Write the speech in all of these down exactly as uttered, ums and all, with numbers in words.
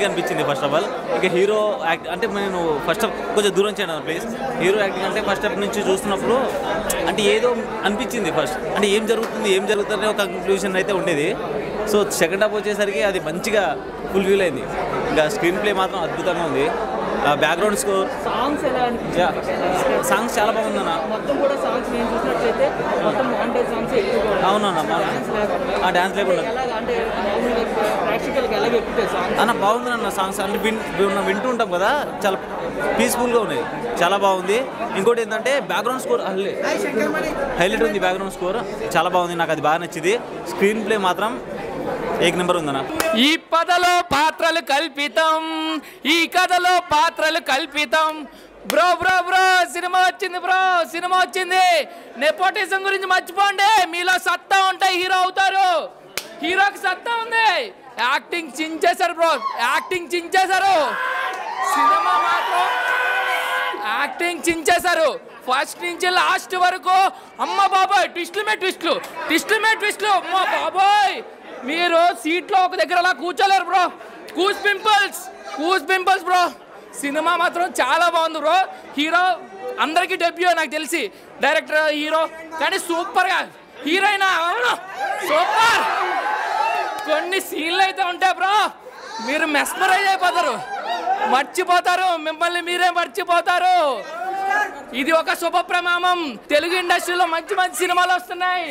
మంచిగా అనిపించింది first of all. ఇక హీరో యాక్ట్ అంటే నేను ఫస్ట్ ఆఫ్ కొంచెం దూరం చేయను ప్లీజ్. హీరో యాక్టింగ్ అంటే ఫస్ట్ ఆఫ్ నుంచి చూస్తున్నప్పుడు అంటే ఏదో అనిపించింది ఫస్ట్, అంటే ఏం జరుగుతుంది ఏం జరుగుతుంది ఒక కంక్లూజన్ అయితే ఉండేది. సో సెకండ్ హాఫ్ వచ్చేసరికి అది మంచిగా ఫుల్ఫిల్ అయింది. ఇంకా స్క్రీన్ ప్లే మాత్రం అద్భుతంగా ఉంది. బ్యాక్గ్రౌండ్ స్కోర్, సాంగ్స్ ఎలా అనిపించాయి? సాంగ్స్ చాలా బాగుందన్న. మొత్తం కూడా సాంగ్స్ నేను చూసినట్లయితే మొత్తం మాంటేజ్ సాంగ్స్ ఎక్కువగా అవునన్న, ఆ డ్యాన్స్ లేకుండా అంటే ప్రేక్షకులకు ఎలాగ ఎక్కుతాయి సాంగ్స్ అన్న బాగుందన్న. సాంగ్స్ అన్ని విన్ వింటూ ఉంటాం కదా, చాలా పీస్ఫుల్గా ఉన్నాయి, చాలా బాగుంది. ఇంకోటి ఏంటంటే బ్యాక్గ్రౌండ్ స్కోర్ హైలైట్ ఉంది. బ్యాక్గ్రౌండ్ స్కోర్ చాలా బాగుంది, నాకు అది బాగా నచ్చింది. స్క్రీన్ ప్లే మాత్రం ఏక్ నెంబర్ ఉందన్న. ఈ పదలో పాత్రలు కల్పితం, ఈ కథలో పాత్రలు కల్పితం. బ్రో బ్రో బ్రో సినిమా వచ్చింది బ్రో, సినిమా వచ్చింది. నెపోటిజం గురించి మర్చిపోండి, మీలో సత్తా ఉంటే హీరో అవుతారు. హీరోకి సత్తా ఉంది. యాక్టింగ్ చించేశారు బ్రో, యాక్టింగ్ చించేశారు. సినిమా మాత్రం యాక్టింగ్ చించేశారు. ఫస్ట్ నుంచి లాస్ట్ వరకు అమ్మ బాబాయ్ ట్విస్టులు మే ట్విస్టులు, ట్విస్టులు మే ట్విస్టులు. అమ్మ బాబాయ్ మీరు సీట్లో ఒక దగ్గర అలా కూర్చోలేరు bro. Goose pimples goose pimples bro. Cinema మాత్రం చాలా బాగుంది బ్రో. హీరో అందరికీ డెబ్యూ నాకు తెలిసి, డైరెక్టర్ హీరో కానీ సూపర్గా. హీరోయిన్ అవును సూపర్. కొన్ని సీన్లు అయితే ఉంటాయి బ్రో, మీరు మెస్మరైజ్ అయిపోతారు, మర్చిపోతారు, మిమ్మల్ని మీరే మర్చిపోతారు. ఇది ఒక శుభ ప్రమాణం. తెలుగు ఇండస్ట్రీలో మంచి మంచి సినిమాలు వస్తున్నాయి.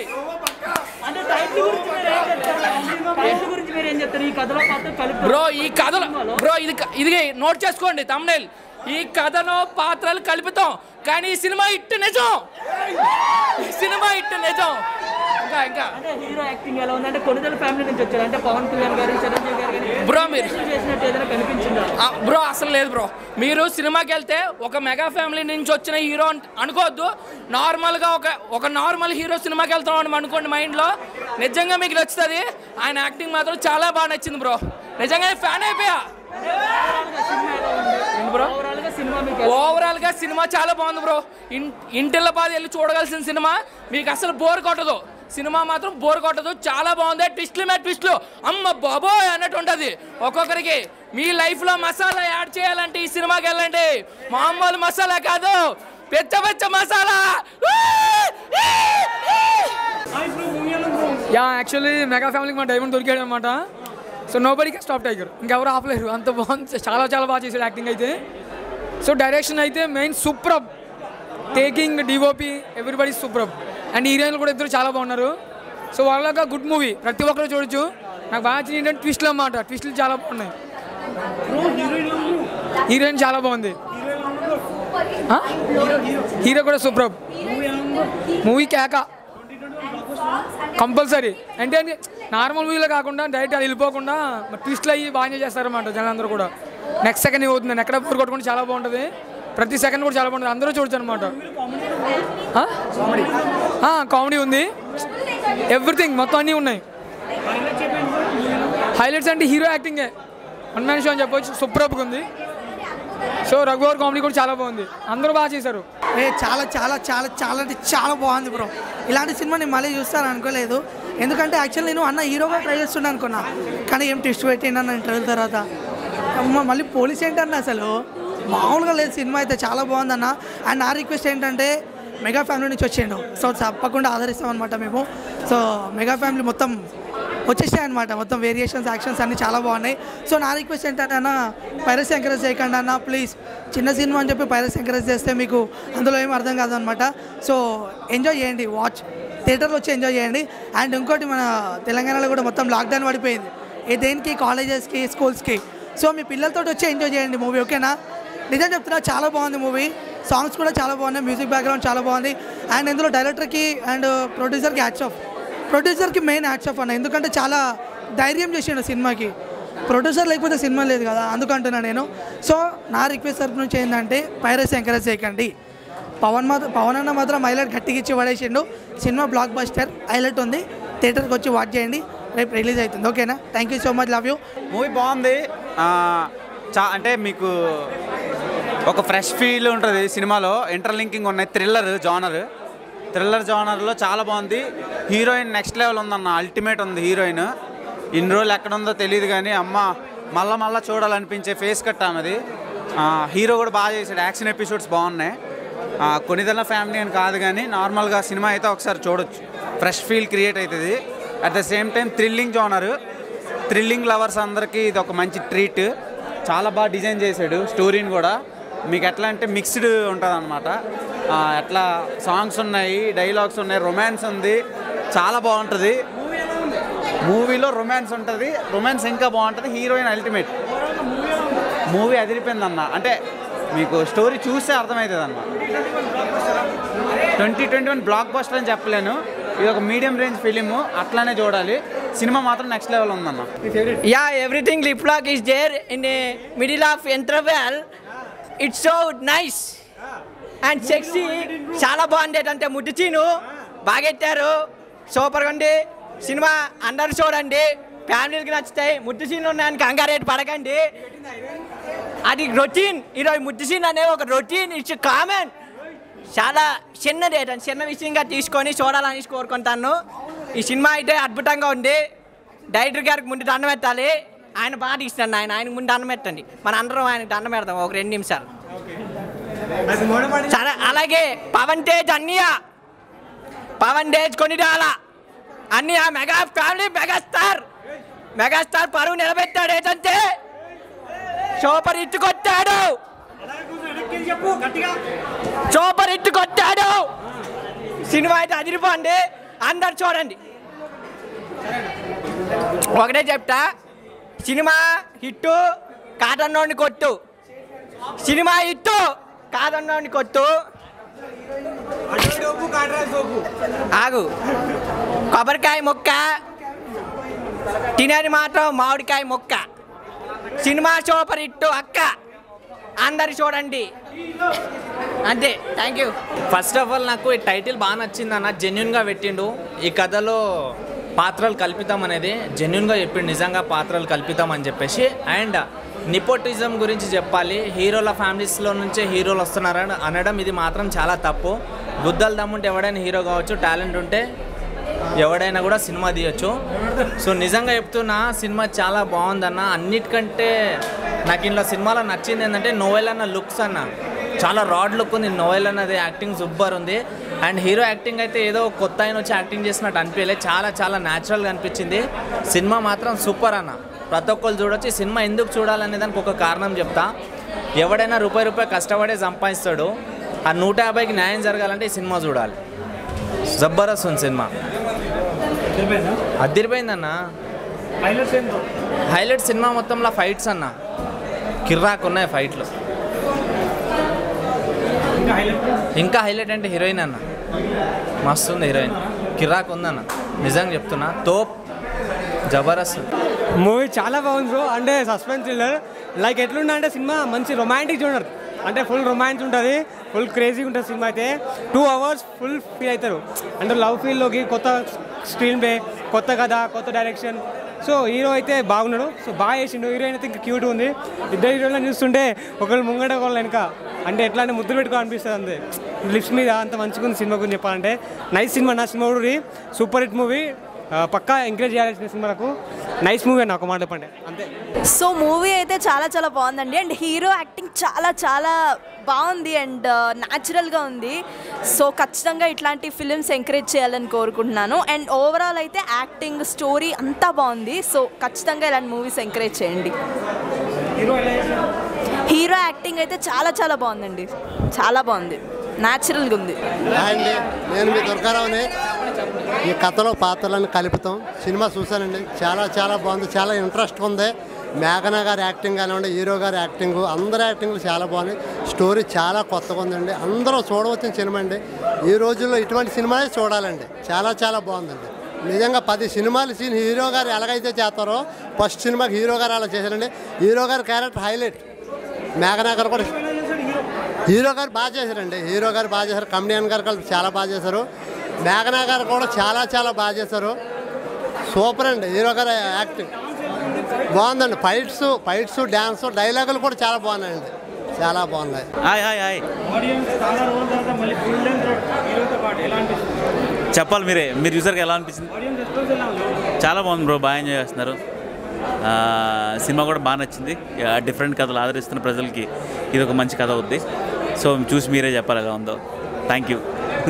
బ్రో ఈ కథలో బ్రో ఇది ఇది నోట్ చేసుకోండి తమ్నైల్. ఈ కథలో పాత్రలు కలుపుతాం కానీ ఈ సినిమా ఇట్టు నిజం, సినిమా ఇట్టు నిజం. ఇంకా ఇంకా హీరో యాక్టింగ్ ఎలా ఉంది అంటే కొన్నిదల ఫ్యామిలీ నుంచి వచ్చారు అంటే పవన్ కళ్యాణ్ గారు, చిరంజీవి గారు గారు బ్రో మీరు చేసినట్టు ఏదైనా కనిపించిందా బ్రో? అసలు లేదు బ్రో. మీరు సినిమాకి వెళ్తే ఒక మెగా ఫ్యామిలీ నుంచి వచ్చిన హీరో అనుకోవద్దు. నార్మల్గా ఒక ఒక నార్మల్ హీరో సినిమాకి వెళ్తాం అనుకోండి మైండ్లో, నిజంగా మీకు నచ్చుతుంది. ఆయన యాక్టింగ్ మాత్రం చాలా బాగా నచ్చింది బ్రో, నిజంగా ఫ్యాన్ అయిపోయా బ్రో. ఓవరాల్ గా సినిమా చాలా బాగుంది బ్రో. ఇంటిల్ల బాధ వెళ్ళి చూడగలసిన సినిమా, మీకు అసలు బోర్ కొట్టదు. సినిమా మాత్రం బోర్ కొట్టదు, చాలా బాగుంది. ట్విస్ట్లు మే ట్విస్ట్లు అమ్మ బాబోయ్ అన్నట్టు ఉంటుంది ఒక్కొక్కరికి. మీ లైఫ్ లో మసాలా యాడ్ చేయాలంటే ఈ సినిమాకి వెళ్ళండి. మామూలు మసాలా కాదు, పెద్ద పెద్ద మసాలా. యా యాక్చువల్లీ మెగా ఫ్యామిలీకి మా డైమండ్ దొరికాడు అనమాట. So nobody can stop Tiger, ఇంకెవరు ఆపలేరు, అంత బాగుంది. చాలా చాలా బాగా చేశాడు యాక్టింగ్ అయితే. సో డైరెక్షన్ అయితే main super, taking DOP everybody super. And హీరోయిన్లు కూడా ఇద్దరు చాలా బాగున్నారు. సో వాళ్ళగా గుడ్ మూవీ, ప్రతి ఒక్కరు చూడొచ్చు. నాకు బాగా నచ్చింది ఏంటంటే ట్విస్ట్లు అన్నమాట, ట్విస్ట్లు చాలా బాగున్నాయి. హీరోయిన్ చాలా బాగుంది, హీరో కూడా సూపర్. మూవీ కేక కంపల్సరీ. అంటే నార్మల్ మూవీలో కాకుండా డైరెక్ట్ అది వెళ్ళిపోకుండా ట్విస్ట్లు అయ్యి బాగా ఎంజాయ్ చేస్తారన్నమాట జనాలందరూ కూడా. నెక్స్ట్ సెకండ్ అవుతుంది, ఎక్కడ బోర్ కొట్టుకుంటే చాలా బాగుంటుంది. ప్రతి సెకండ్ కూడా చాలా బాగుంటుంది, అందరూ చూడొచ్చు అనమాట. కామెడీ ఉంది, ఎవ్రీథింగ్ మొత్తం అన్నీ ఉన్నాయి. హైలైట్స్ అంటే హీరో యాక్టింగే, వన్ మ్యాన్ షో అని చెప్పొచ్చు, సూపర్గా ఉంది. సో రఘువర్ కామెడీ కూడా చాలా బాగుంది, అందరూ బాగా చేశారు. ఏ చాలా చాలా చాలా చాలా అంటే చాలా బాగుంది బ్రో. ఇలాంటి సినిమా నేను మళ్ళీ చూస్తాను అనుకోలేదు, ఎందుకంటే యాక్చువల్ నేను అన్న హీరోగా ట్రై చేస్తున్నా అనుకున్నా, కానీ ఏం టెస్ట్ పెట్టిండన్న ఇంటర్వ్యూ తర్వాత. అమ్మ మళ్ళీ పోలీస్ ఏంటన్న అసలు మామూలుగా లేదు. సినిమా అయితే చాలా బాగుందన్న. అండ్ నా రిక్వెస్ట్ ఏంటంటే మెగా ఫ్యామిలీ నుంచి వచ్చిండు, సో తప్పకుండా ఆదరిస్తామన్నమాట మేము. సో మెగా ఫ్యామిలీ మొత్తం వచ్చేసాయి అనమాట, మొత్తం వేరియేషన్స్ యాక్షన్స్ అన్నీ చాలా బాగున్నాయి. సో నా రిక్వెస్ట్ ఏంటంటే అన్న పైరసీ ఎంకరేజ్ చేయకండి అన్న ప్లీజ్. చిన్న సినిమా అని చెప్పి పైరసీ ఎంకరేజ్ చేస్తే మీకు అందులో ఏం అర్థం కాదు అనమాట. సో ఎంజాయ్ చేయండి, వాచ్ థియేటర్లో వచ్చి ఎంజాయ్ చేయండి. అండ్ ఇంకోటి మన తెలంగాణలో కూడా మొత్తం లాక్డౌన్ పడిపోయింది, ఏ దేనికి కాలేజెస్కి స్కూల్స్కి. సో మీ పిల్లలతో వచ్చి ఎంజాయ్ చేయండి మూవీ, ఓకేనా? నిజం చెప్తున్నా చాలా బాగుంది మూవీ, సాంగ్స్ కూడా చాలా బాగున్నాయి, మ్యూజిక్ బ్యాక్గ్రౌండ్ చాలా బాగుంది. అండ్ ఇందులో డైరెక్టర్కి అండ్ ప్రొడ్యూసర్కి హ్యాట్స్ ఆఫ్. ప్రొడ్యూసర్కి మెయిన్ హ్యాట్స్ ఆఫ్ అన్న, ఎందుకంటే చాలా ధైర్యం చేసిండు సినిమాకి. ప్రొడ్యూసర్ లేకపోతే సినిమా లేదు కదా, అందుకంటున్నా నేను. సో నా రిక్వెస్ట్ తరపు నుంచి ఏంటంటే పైరసీ ఎంకరేజ్ చేయకండి. పవన్ మాత్రం పవన్ అన్న మాత్రం హైలైట్ గట్టిగా ఇచ్చి పడేసిండు. సినిమా బ్లాక్ బస్టర్ హైలైట్ ఉంది, థియేటర్కి వచ్చి వాచ్ చేయండి, రేపు రిలీజ్ అవుతుంది, ఓకేనా? Thank you so much, love you. Movie బాగుంది, చా అంటే మీకు ఒక ఫ్రెష్ ఫీల్ ఉంటుంది సినిమాలో. ఇంటర్లింకింగ్ ఉన్నాయి, థ్రిల్లర్ జానర్ థ్రిల్లర్ జానర్లో చాలా బాగుంది. హీరోయిన్ నెక్స్ట్ లెవెల్ ఉందన్న, అల్టిమేట్ ఉంది హీరోయిన్. ఇన్ని రోజులు ఎక్కడ ఉందో తెలియదు కానీ అమ్మ మళ్ళా మళ్ళీ చూడాలనిపించే ఫేస్ కట్ ఆమెది. హీరో కూడా బాగా చేశాడు, యాక్షన్ ఎపిసోడ్స్ బాగున్నాయి. కొన్నిదల ఫ్యామిలీ అని కాదు కానీ నార్మల్గా సినిమా అయితే ఒకసారి చూడొచ్చు, ఫ్రెష్ ఫీల్ క్రియేట్ అవుతుంది. At the same time thrilling genre, thrilling lovers అందరికీ ఇది ఒక మంచి ట్రీట్. చాలా బాగా డిజైన్ చేశాడు స్టోరీని కూడా. మీకు ఎట్లా అంటే మిక్స్డ్ ఉంటుంది అనమాట. ఎట్లా సాంగ్స్ ఉన్నాయి, డైలాగ్స్ ఉన్నాయి, రొమాన్స్ ఉంది, చాలా బాగుంటుంది. మూవీలో రొమాన్స్ ఉంటుంది, రొమాన్స్ ఇంకా బాగుంటుంది. హీరోయిన్ అల్టిమేట్, మూవీ అదిరిపోయింది అన్న. అంటే మీకు స్టోరీ చూస్తే అర్థమవుతుంది అన్న. Twenty twenty one blockbuster అని చెప్పలేను, ఇది ఒక మీడియం రేంజ్ ఫిలిము, అట్లానే చూడాలి. సినిమా మాత్రం నెక్స్ట్ లెవెల్ ఉందన్న. Yeah everything lip lock is there in a middle of interval. It's so nice and sexy, చాలా బాగుంది. అంటే ముడ్డు చీను బాగెట్టారు, సూపర్గా ఉంది సినిమా. అందరు చూడండి, ఫ్యామిలీకి నచ్చుతాయి. ముద్దు సీన్లు ఉన్నాయని కంగారేట్ పడకండి, అది రొటీన్. ఈరోజు ముద్దు సీన్ అనే ఒక రొటీన్, ఇట్స్ కామన్. చాలా చిన్నది, చిన్న విషయంగా తీసుకొని చూడాలని కోరుకుంటాను. ఈ సినిమా అయితే అద్భుతంగా ఉంది. డైరెక్టర్ గారికి ముందు దండం పెట్టాలి, ఆయన బాగా తీస్తున్నాడు. ఆయన ఆయనకు ముందు దండం పెట్టండి, మన అందరం ఆయనకు దండం పెడతాం ఒక రెండు నిమిషాలు. చాలా అలాగే పవన్ తేజ్ అన్నయ్య, పవన్ తేజ్ కొనిడాల అన్నయ్య మెగా ఫ్యామిలీ మెగాస్టార్, మెగాస్టార్ పరువు నిలబెట్టాడు. ఏదంటే సూపర్ హిట్ కొట్టాడు, సూపర్ హిట్ కొట్టాడు. సినిమా అయితే అదిరిపోండి, అందరు చూడండి. ఒకటే చెప్తా, సినిమా హిట్టు కాదన్నోడిని కొట్టు, సినిమా హిట్టు కాదన్నోడిని కొట్టు. ఆగు, కొబ్బరికాయ ముక్క తినేది మాత్రం మామిడికాయ ముక్క. సినిమా సూపర్ హిట్ అక్క, అందరు చూడండి. అంతే, thank you. First of all నాకు ఈ టైటిల్ బాగా నచ్చింది అన్న, జెన్యున్గా పెట్టిండు. ఈ కథలో పాత్రలు కల్పితం అనేది జెన్యున్గా చెప్పిండు, నిజంగా పాత్రలు కల్పితం అని చెప్పేసి. అండ్ నిపోటిజం గురించి చెప్పాలి, హీరోల ఫ్యామిలీస్లో నుంచే హీరోలు వస్తున్నారని అనడం ఇది మాత్రం చాలా తప్పు. గుద్దలు దమ్ముంటే ఎవడైనా హీరో కావచ్చు, టాలెంట్ ఉంటే ఎవడైనా కూడా సినిమా తీయచ్చు. సో నిజంగా చెప్తున్నా, సినిమా చాలా బాగుందన్న. అన్నిటికంటే నాకు ఇంట్లో సినిమాలో నచ్చింది ఏంటంటే నోవెల్ అన్న లుక్స్ అన్న, చాలా రాడ్ లుక్ ఉంది నోవెల్ అన్నది. యాక్టింగ్ సూపర్ ఉంది. అండ్ హీరో యాక్టింగ్ అయితే ఏదో కొత్త ఆయన వచ్చి యాక్టింగ్ చేసినట్టు అనిపించలేదు, చాలా చాలా న్యాచురల్గా అనిపించింది. సినిమా మాత్రం సూపర్ అన్న, ప్రతి ఒక్కరు చూడొచ్చు. సినిమా ఎందుకు చూడాలనే దానికి ఒక కారణం చెప్తా. ఎవడైనా రూపాయి రూపాయి కష్టపడే సంపాదిస్తాడు, ఆ నూట యాభైకి న్యాయం జరగాలంటే ఈ సినిమా చూడాలి. జబర్దస్త్ ఉంది సినిమా, అదిరిపోయిందన్న. హైలైట్ సినిమా మొత్తంలో ఫైట్స్ అన్న, కిర్రాక్ ఉన్నాయి ఫైట్లు. ఇంకా హైలైట్ అంటే హీరోయిన్ అన్న, మస్తు ఉంది హీరోయిన్, కిర్రాక్ ఉందన్న. నిజంగా చెప్తున్నా, తోప్, జబర్దస్త్. మూవీ చాలా బాగుంది బ్రో. అంటే సస్పెన్స్ థ్రిల్లర్ లైక్ ఎట్లుండే అంటే సినిమా మంచి రొమాంటిక్ జోనర్, అంటే ఫుల్ రొమాన్స్ ఉంటుంది, ఫుల్ క్రేజీగా ఉంటుంది సినిమా అయితే. టూ అవర్స్ ఫుల్ ఫీల్ అవుతారు, అంటే లవ్ ఫీల్లోకి. కొత్త స్క్రీన్ ప్లే, కొత్త కథ, కొత్త డైరెక్షన్. సో హీరో అయితే బాగున్నాడు, సో బాగా చేసిండు. హీరోయిన్ అయితే ఇంకా క్యూట్ ఉంది. ఇద్దరు హీరోయిన్ చూస్తుంటే ఒకళ్ళు ముంగట ఒకళ్ళు వెనక, అంటే ఎట్లా అంటే ముద్దులు పెట్టుకోవాలనిపిస్తుంది అంతే, లిప్స్ మీద. అంత మంచిగా ఉంది సినిమా గురించి చెప్పాలంటే. నైస్ సినిమా, నా సినిమా కూడా సూపర్ హిట్ మూవీ, పక్కా ఎంకరేజ్ చేయాల్సిన సినిమాలకు. నైస్ మూవీ అని ఒక మాట చెప్పండి అంతే. సో మూవీ అయితే చాలా చాలా బాగుందండి. అండ్ హీరో యాక్టింగ్ చాలా చాలా బాగుంది అండ్ న్యాచురల్గా ఉంది. సో ఖచ్చితంగా ఇట్లాంటి ఫిలిమ్స్ ఎంకరేజ్ చేయాలని కోరుకుంటున్నాను. అండ్ ఓవరాల్ అయితే యాక్టింగ్, స్టోరీ అంతా బాగుంది. సో ఖచ్చితంగా ఇలాంటి మూవీస్ ఎంకరేజ్ చేయండి. హీరో యాక్టింగ్ అయితే చాలా చాలా బాగుందండి, చాలా బాగుంది, న్యాచురల్గా ఉంది. అండి నేను మీ దుర్గారావుని. ఈ కథలో పాత్రలను కలుపుతాం సినిమా చూశానండి, చాలా చాలా బాగుంది, చాలా ఇంట్రెస్ట్ ఉంది. మేఘనా గారి యాక్టింగ్ కానివ్వండి, హీరో గారి యాక్టింగ్, అందరి యాక్టింగ్లు చాలా బాగున్నాయి. స్టోరీ చాలా కొత్తగా ఉందండి, అందరూ చూడవచ్చిన సినిమా అండి. ఈ రోజుల్లో ఇటువంటి సినిమాలే చూడాలండి, చాలా చాలా బాగుందండి. నిజంగా పది సినిమాలు సీన్ హీరో గారు ఎలాగైతే చేస్తారో ఫస్ట్ సినిమాకి హీరో గారు అలా చేశారండి. హీరో గారి క్యారెక్టర్ హైలైట్. మేఘనా గారు కూడా, హీరో గారు బాగా చేశారండి, హీరో గారు బాగా చేశారు. కమెడియన్ గారు కలిపి చాలా బాగా చేశారు. మేఘనా గారు కూడా చాలా చాలా బాగా చేశారు. సూపర్ అండి, హీరో గారు యాక్టింగ్ బాగుందండి. ఫైట్స్ ఫైట్స్ డ్యాన్స్, డైలాగులు కూడా చాలా బాగున్నాయండి, చాలా బాగున్నాయి. హాయ్ హాయ్ హాయ్ చెప్పాలి మీరే, మీరు చూసారు ఎలా అనిపించింది? చాలా బాగుంది బ్రో, బాగా ఎంజాయ్ చేస్తున్నారు. సినిమా కూడా బాగా నచ్చింది. డిఫరెంట్ కథలు ఆదరిస్తున్న ప్రజలకి ఇది ఒక మంచి కథ అవుద్ది. సో చూసి మీరే చెప్పాలి ఎలా ఉందో. Thank you.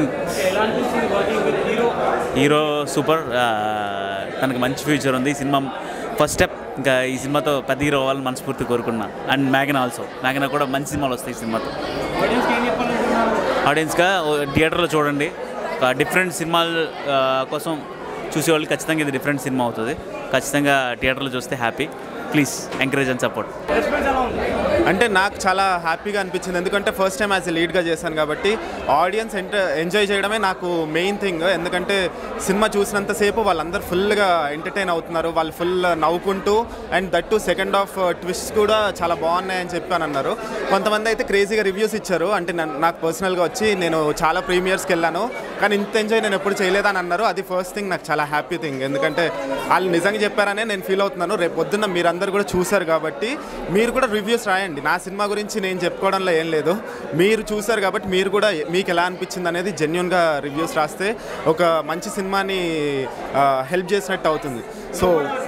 హీరో సూపర్, తనకు మంచి ఫ్యూచర్ ఉంది. ఈ సినిమా ఫస్ట్ స్టెప్. ఇంకా ఈ సినిమాతో పెద్ద హీరో అవ్వాలని మనస్ఫూర్తి కోరుకున్నా. అండ్ మ్యాగన్ ఆల్సో, మ్యాగన్ కూడా మంచి సినిమాలు వస్తాయి ఈ సినిమాతో. ఆడియన్స్గా థియేటర్లో చూడండి. డిఫరెంట్ సినిమాల కోసం చూసేవాళ్ళు ఖచ్చితంగా ఇది డిఫరెంట్ సినిమా అవుతుంది. ఖచ్చితంగా థియేటర్లో చూస్తే happy. Please encourage and support. అంటే నాకు చాలా హ్యాపీగా అనిపించింది, ఎందుకంటే ఫస్ట్ టైం యాజ్ ఎ లీడ్గా చేశాను కాబట్టి ఆడియన్స్ ఎంట ఎంజాయ్ చేయడమే నాకు మెయిన్ థింగ్. ఎందుకంటే సినిమా చూసినంతసేపు వాళ్ళందరూ ఫుల్గా ఎంటర్టైన్ అవుతున్నారు, వాళ్ళు ఫుల్ నవ్వుకుంటూ, and that to second half twist కూడా చాలా బాగున్నాయని చెప్పి అని అన్నారు. కొంతమంది అయితే క్రేజీగా రివ్యూస్ ఇచ్చారు. అంటే నాకు పర్సనల్గా వచ్చి నేను చాలా ప్రీమియర్స్కి వెళ్ళాను కానీ ఇంత ఎంజాయ్ నేను ఎప్పుడు చేయలేదని అన్నారు. అది ఫస్ట్ థింగ్, నాకు చాలా హ్యాపీ థింగ్. ఎందుకంటే వాళ్ళు నిజంగా చెప్పారనే నేను ఫీల్ అవుతున్నాను. రేపు పొద్దున్న మీరందరూ కూడా చూశారు కాబట్టి మీరు కూడా రివ్యూస్ రాయండి. నా సినిమా గురించి నేను చెప్పుకోవడంలో ఏం లేదు, మీరు చూశారు కాబట్టి మీరు కూడా మీకు ఎలా అనిపించింది అనేది జెన్యూన్గా రివ్యూస్ రాస్తే ఒక మంచి సినిమాని హెల్ప్ చేసినట్టు అవుతుంది. సో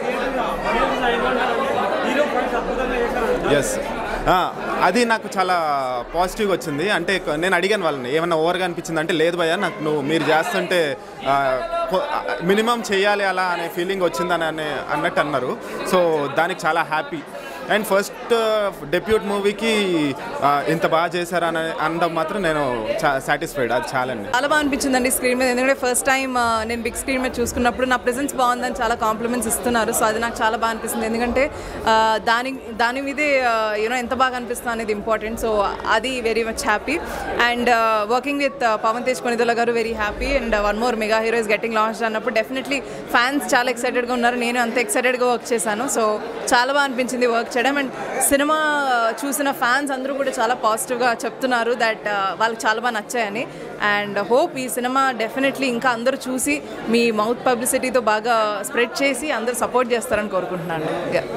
ఎస్, అది నాకు చాలా పాజిటివ్గా వచ్చింది. అంటే నేను అడిగాను వాళ్ళని ఏమన్నా ఓవర్గా అనిపించింది అంటే లేదు భయ్యా, నాకు నువ్వు మీరు చేస్తుంటే మినిమం చేయాలి అలా అనే ఫీలింగ్ వచ్చిందని అనే అన్నట్టు అన్నారు. సో దానికి చాలా హ్యాపీ. అండ్ ఫస్ట్ డెబ్యూట్ మూవీకి ఇంత బాగా చేశారని అనడం మాత్రం నేను సాటిస్ఫైడ్. అది చాలా అండి, చాలా బాగా అనిపించిందండి స్క్రీన్ మీద. ఎందుకంటే ఫస్ట్ టైం నేను బిగ్ స్క్రీన్ మీద చూసుకున్నప్పుడు నా ప్రెజెన్స్ బాగుందని చాలా కాంప్లిమెంట్స్ ఇస్తున్నారు. సో అది నాకు చాలా బాగా అనిపిస్తుంది. ఎందుకంటే దాని దాని మీదే యూనో ఎంత బాగా అనిపిస్తుంది అనేది ఇంపార్టెంట్. సో అది very much happy. And working with Pavan Tej Konidela గారు very happy. And one more mega hero is getting launch అన్నప్పుడు డెఫినెట్లీ ఫ్యాన్స్ చాలా ఎక్సైటెడ్గా ఉన్నారు. నేను అంత ఎక్సైటెడ్గా వర్క్ చేశాను. సో చాలా బాగా అనిపించింది వర్క్ చేయడం. అండ్ సినిమా చూసిన ఫ్యాన్స్ అందరూ కూడా చాలా పాజిటివ్గా చెప్తున్నారు దట్ వాళ్ళకి చాలా బాగా నచ్చాయని. అండ్ హోప్ ఈ సినిమా డెఫినెట్లీ ఇంకా అందరూ చూసి మీ మౌత్ పబ్లిసిటీతో బాగా స్ప్రెడ్ చేసి అందరూ సపోర్ట్ చేస్తారని కోరుకుంటున్నాను.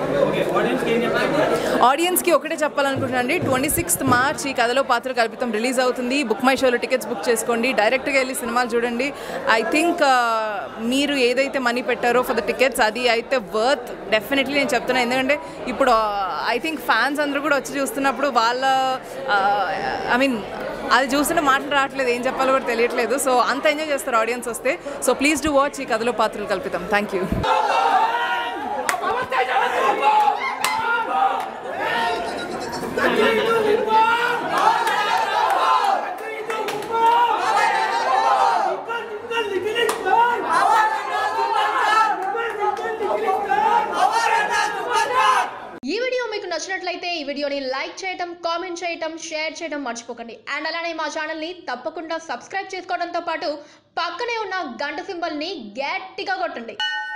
ఆడియన్స్కి ఒకటే చెప్పాలనుకుంటున్నాను అండి, ట్వంటీ సిక్స్త్ మార్చ్ ఈ కథలో పాత్ర కల్పితం రిలీజ్ అవుతుంది. బుక్ మై షోలో టికెట్స్ బుక్ చేసుకోండి, డైరెక్ట్గా వెళ్ళి సినిమాలు చూడండి. ఐ థింక్ మీరు ఏదైతే మనీ పెట్టారో ఫర్ ద టికెట్స్ అది అయితే వర్త్ డెఫినెట్లీ నేను చెప్తున్నాను. ఎందుకంటే ఇప్పుడు ఐ థింక్ ఫ్యాన్స్ అందరూ కూడా వచ్చి చూస్తున్నప్పుడు వాళ్ళ ఐ మీన్ అది చూస్తుంటే మాటలు రావట్లేదు, ఏం చెప్పాలో కూడా తెలియట్లేదు. సో అంత ఎంజాయ్ చేస్తారు ఆడియన్స్ వస్తే. సో ప్లీజ్ డూ వాచ్ ఈ కథలో పాత్రలు కల్పితం. Thank you. ఈ వీడియో మీకు నచ్చినట్లయితే ఈ వీడియోని లైక్ చేయటం, కామెంట్ చేయటం, షేర్ చేయడం మర్చిపోకండి. అండ్ అలానే మా ఛానల్ని తప్పకుండా సబ్స్క్రైబ్ చేసుకోవడంతో పాటు పక్కనే ఉన్న గంట సింబల్ని గట్టిగా కొట్టండి.